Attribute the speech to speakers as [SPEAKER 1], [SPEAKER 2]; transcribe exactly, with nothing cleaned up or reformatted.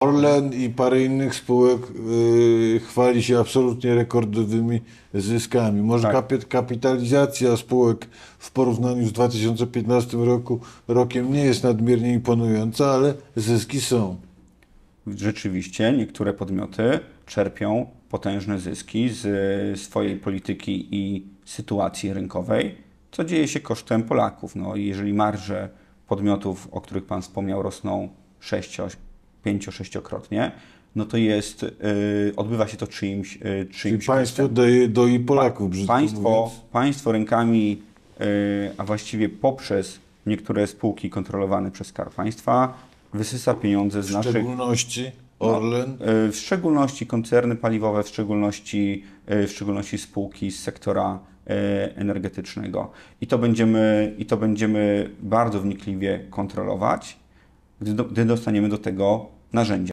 [SPEAKER 1] Orlen i parę innych spółek yy, chwali się absolutnie rekordowymi zyskami. Może
[SPEAKER 2] Tak.
[SPEAKER 1] kapi- kapitalizacja spółek w porównaniu z dwa tysiące piętnastym roku, rokiem nie jest nadmiernie imponująca, ale zyski są.
[SPEAKER 2] Rzeczywiście niektóre podmioty czerpią potężne zyski z swojej polityki i sytuacji rynkowej, co dzieje się kosztem Polaków. No, i jeżeli marże podmiotów, o których Pan wspomniał, rosną sześcio, pięcio, sześciokrotnie, no to jest, yy, odbywa się to czyimś, yy,
[SPEAKER 1] Czyli
[SPEAKER 2] czyimś
[SPEAKER 1] państwo
[SPEAKER 2] kosztem.
[SPEAKER 1] daje do i Polaków, brzydko
[SPEAKER 2] Państwo,
[SPEAKER 1] mówiąc.
[SPEAKER 2] państwo rękami, yy, a właściwie poprzez niektóre spółki kontrolowane przez Skarb Państwa wysysa pieniądze z
[SPEAKER 1] W
[SPEAKER 2] naszych...
[SPEAKER 1] szczególności Orlen.
[SPEAKER 2] No, w szczególności koncerny paliwowe, w szczególności, w szczególności spółki z sektora energetycznego. I to będziemy, i to będziemy bardzo wnikliwie kontrolować, gdy, do, gdy dostaniemy do tego narzędzia.